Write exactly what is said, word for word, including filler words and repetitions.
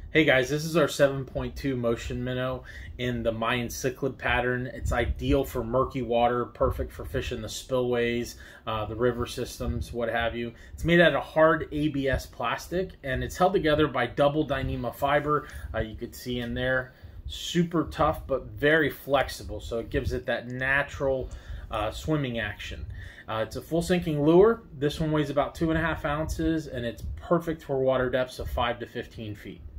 Hey guys, this is our seven point two Motion Minnow in the Mayan Cichlid pattern. It's ideal for murky water, perfect for fishing the spillways, uh, the river systems, what have you. It's made out of hard A B S plastic and it's held together by double Dyneema Fiber. Uh, you could see in there, super tough but very flexible, so it gives it that natural uh, swimming action. Uh, it's a full sinking lure. This one weighs about two and a half ounces and it's perfect for water depths of five to fifteen feet.